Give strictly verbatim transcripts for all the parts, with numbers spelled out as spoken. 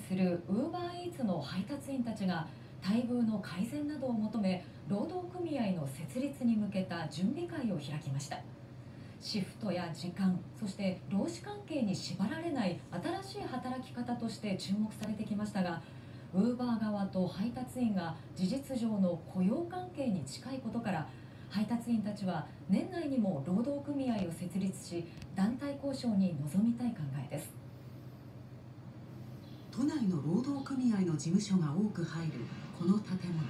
するウーバーイーツの配達員たちが待遇の改善などを求め、労働組合の設立に向けた準備会を開きました。シフトや時間、そして労使関係に縛られない新しい働き方として注目されてきましたが、ウーバー側と配達員が事実上の雇用関係に近いことから、配達員たちは年内にも労働組合を設立し、団体交渉に臨みたい考えです。 都内の労働組合の事務所が多く入るこの建物。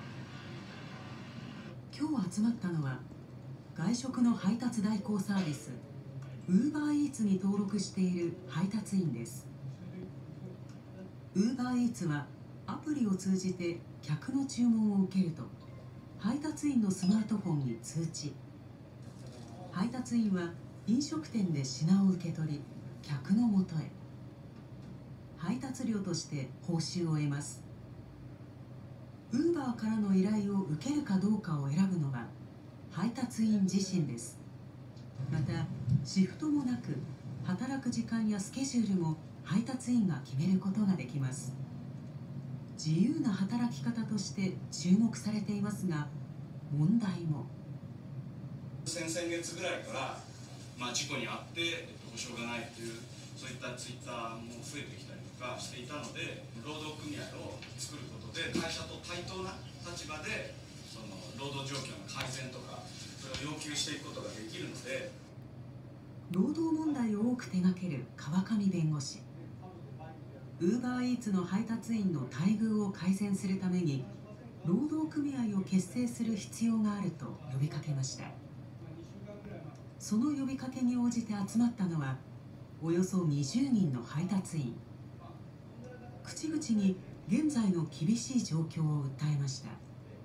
今日集まったのは外食の配達代行サービスウーバーイーツに登録している配達員です。ウーバーイーツはアプリを通じて客の注文を受けると、配達員のスマートフォンに通知。配達員は飲食店で品を受け取り、客のもとへ。配達料として報酬を得ます。ウーバーからの依頼を受けるかどうかを選ぶのは配達員自身です。またシフトもなく、働く時間やスケジュールも配達員が決めることができます。自由な働き方として注目されていますが、問題も。 先々月ぐらいから、まあ、事故に遭って保証がないという、そういったツイッターも増えてきたりとかしていたので、労働組合を作ることで会社と対等な立場でその労働状況の改善とか、それを要求していくことができるので。 労働問題を多く手掛ける川上弁護士。ウーバーイーツの配達員の待遇を改善するために労働組合を結成する必要があると呼びかけました。その呼びかけに応じて集まったのはおよそにじゅうにんの配達員。口々に現在の厳しい状況を訴えました。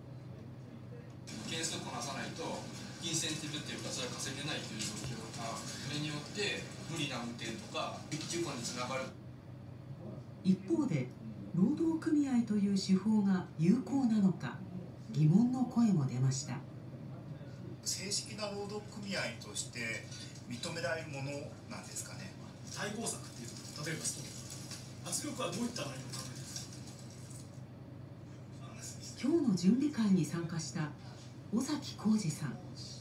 件数こなさないとインセンティブっていうか、それは稼げないという状況が、それによって無理な運転とか事故につながる。 一方で労働組合という手法が有効なのか疑問の声も出ました。 正式な労働組合として認められるものなんですかね。 対抗策っていうと、例えばストップ、圧力はどういった内容を考えてますか。 今日の準備会に参加した尾崎浩二さん。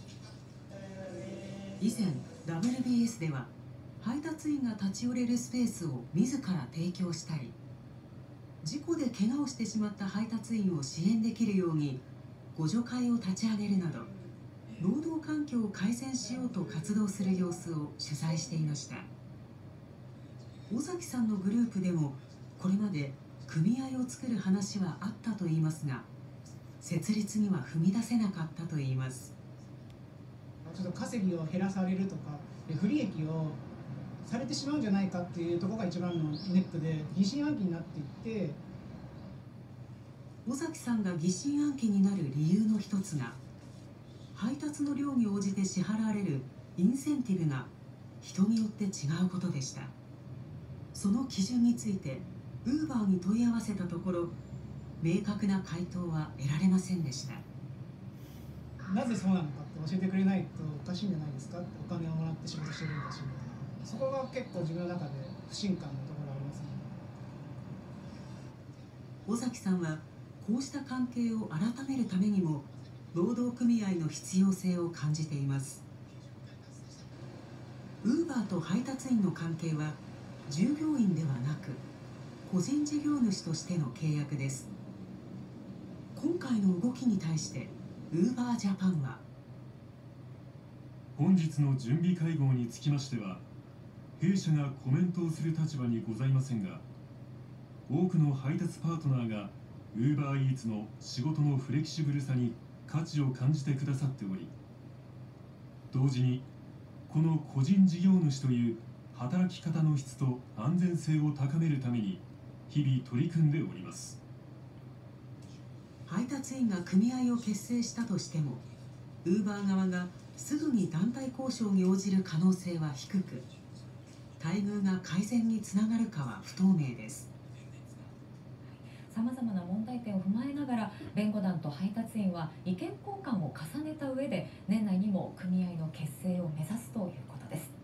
以前 ダブリュービーエス では配達員が立ち寄れるスペースを自ら提供したり、事故で怪我をしてしまった配達員を支援できるように互助会を立ち上げるなど、労働環境を改善しようと活動する様子を取材していました。尾崎さんのグループでもこれまで組合を作る話はあったといいますが、設立には踏み出せなかったといいます。 ちょっと稼ぎを減らされるとか、不利益をされてしまうんじゃないかっていうところが一番のネックで、疑心暗鬼になっていって。 尾崎さんが疑心暗鬼になる理由の一つが、配達の量に応じて支払われるインセンティブが人によって違うことでした。その基準についてウーバーに問い合わせたところ、明確な回答は得られませんでした。 なぜそうなのかって教えてくれないとおかしいんじゃないですかって。お金をもらって仕事してるんだしみたいな、そこが結構自分の中で不信感のところありますね。 尾崎さんはこうした関係を改めるためにも労働組合の必要性を感じています。ウーバーと配達員の関係は従業員ではなく個人事業主としての契約です。今回の動きに対してウーバージャパンは、 本日の準備会合につきましては弊社がコメントをする立場にございませんが、多くの配達パートナーがウーバーイーツの仕事のフレキシブルさに価値を感じてくださっており、同時にこの個人事業主という働き方の質と安全性を高めるために日々取り組んでおります。 配達員が組合を結成したとしても、ウーバー側がすぐに団体交渉に応じる可能性は低く、待遇が改善につながるかは不透明です。 さまざまな問題点を踏まえながら、弁護団と配達員は意見交換を重ねた上で年内にも組合の結成を目指すということです。